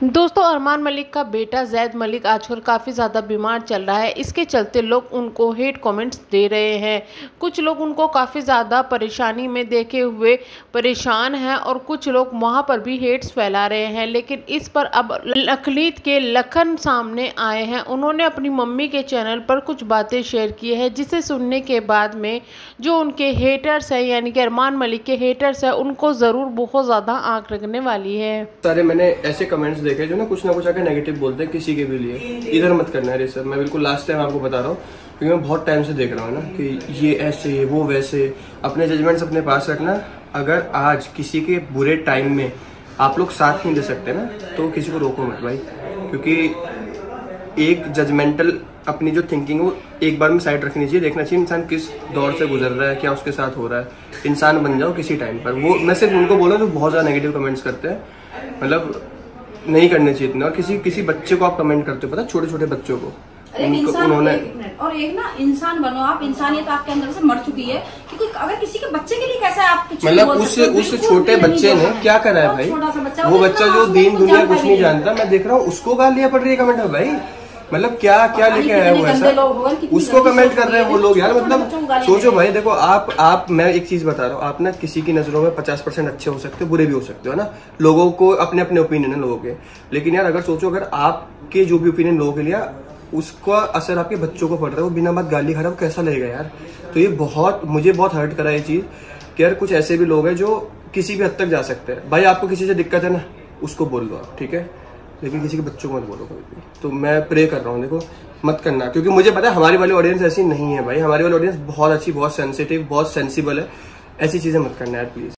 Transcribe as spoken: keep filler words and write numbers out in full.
दोस्तों, अरमान मलिक का बेटा ज़ैद मलिक आजकल काफ़ी ज़्यादा बीमार चल रहा है। इसके चलते लोग उनको हेट कमेंट्स दे रहे हैं। कुछ लोग उनको काफ़ी ज़्यादा परेशानी में देखे हुए परेशान हैं और कुछ लोग वहां पर भी हेट्स फैला रहे हैं। लेकिन इस पर अब लखलीत के लखन सामने आए हैं। उन्होंने अपनी मम्मी के चैनल पर कुछ बातें शेयर की है, जिसे सुनने के बाद में जो उनके हेटर्स हैं, यानी कि अरमान मलिक के हेटर्स हैं, उनको ज़रूर बहुत ज़्यादा आँख लगने वाली है। सारे मैंने ऐसे कमेंट्स देखे जो ना कुछ ना कुछ आके नेगेटिव बोलते हैं किसी के भी लिए। इधर मत करना है सर, मैं बिल्कुल लास्ट टाइम आपको बता रहा हूँ, क्योंकि मैं बहुत टाइम से देख रहा हूँ ना कि ये ऐसे वो वैसे। अपने जजमेंट्स अपने पास रखना। अगर आज किसी के बुरे टाइम में आप लोग साथ नहीं दे सकते ना, तो किसी को रोको मत भाई, क्योंकि एक जजमेंटल अपनी जो थिंकिंग है वो एक बार में साइड रखनी चाहिए। देखना चाहिए इंसान किस दौर से गुजर रहा है, क्या उसके साथ हो रहा है। इंसान बन जाओ किसी टाइम पर। वो मैं सिर्फ उनको बोला जो बहुत ज्यादा नेगेटिव कमेंट्स करते हैं, मतलब नहीं करने चाहिए इतना। और किसी किसी बच्चे को आप कमेंट करते हो, पता छोटे छोटे बच्चों को, उनको उन्होंने एक और एक ना इंसान बनो आप। इंसानियत आपके अंदर से मर चुकी है, क्योंकि अगर किसी के बच्चे के लिए कैसा है आप मतलब उस उस छोटे बच्चे ने क्या करा है भाई। वो बच्चा जो दीन दुनिया कुछ नहीं जानता, मैं देख रहा हूँ उसको गालियां पड़ रही है कमेंट में भाई। मतलब क्या क्या लिखे है वो ऐसा, उसको कमेंट कर रहे हैं वो लोग यार। मतलब सोचो भाई, देखो आप आप मैं एक चीज बता रहा हूँ, आप ना किसी की नजरों में पचास परसेंट अच्छे हो सकते हो, बुरे भी हो सकते हो ना। लोगों को अपने अपने ओपिनियन है लोगों के, लेकिन यार अगर सोचो अगर आपके जो भी ओपिनियन लोगों के लिए उसका असर आपके बच्चों को पड़ रहा है, वो बिना बात गाली खा रहा है, कैसा लगेगा यार। तो ये बहुत मुझे बहुत हर्ट करा ये चीज कि यार कुछ ऐसे भी लोग हैं जो किसी भी हद तक जा सकते हैं। भाई आपको किसी से दिक्कत है ना, उसको बोल दो आप, ठीक है, लेकिन किसी के बच्चों को मत बोलो कोई भी। तो मैं प्रे कर रहा हूँ, देखो मत करना, क्योंकि मुझे पता है हमारी वाली ऑडियंस ऐसी नहीं है भाई। हमारी वाली ऑडियंस बहुत अच्छी, बहुत सेंसिटिव, बहुत सेंसिबल है। ऐसी चीजें मत करना यार प्लीज।